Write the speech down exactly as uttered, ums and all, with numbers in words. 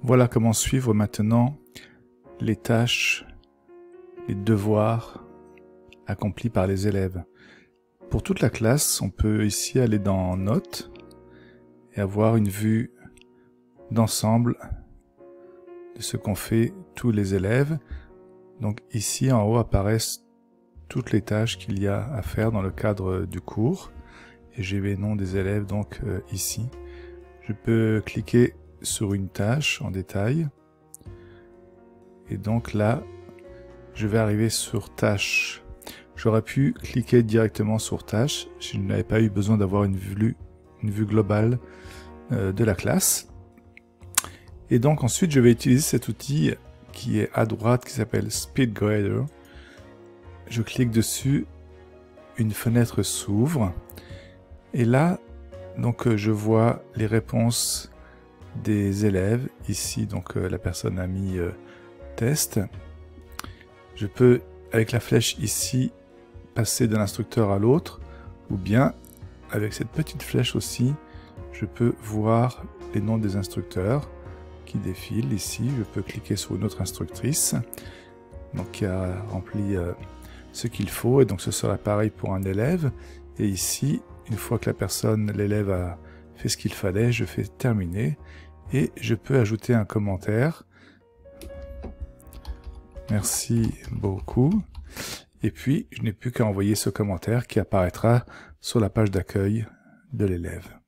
Voilà comment suivre maintenant les tâches, les devoirs accomplis par les élèves. Pour toute la classe, on peut ici aller dans Notes et avoir une vue d'ensemble de ce qu'ont fait tous les élèves. Donc ici en haut apparaissent toutes les tâches qu'il y a à faire dans le cadre du cours. Et j'ai les noms des élèves donc euh, ici. Je peux cliquer sur une tâche en détail. Et donc là, je vais arriver sur tâche. J'aurais pu cliquer directement sur tâche si je n'avais pas eu besoin d'avoir une vue, une vue globale euh, de la classe. Et donc ensuite, je vais utiliser cet outil qui est à droite, qui s'appelle SpeedGrader. Je clique dessus, une fenêtre s'ouvre. Et là, donc je vois les réponses des élèves. Ici, donc la personne a mis euh, test. Je peux, avec la flèche ici, passer de l'instructeur à l'autre, ou bien, avec cette petite flèche aussi, je peux voir les noms des instructeurs qui défilent. Ici, je peux cliquer sur une autre instructrice, donc qui a rempli euh, ce qu'il faut, et donc ce sera pareil pour un élève. Et ici, une fois que la personne, l'élève a fait ce qu'il fallait, je fais terminer, et je peux ajouter un commentaire. Merci beaucoup. Et puis, je n'ai plus qu'à envoyer ce commentaire qui apparaîtra sur la page d'accueil de l'élève.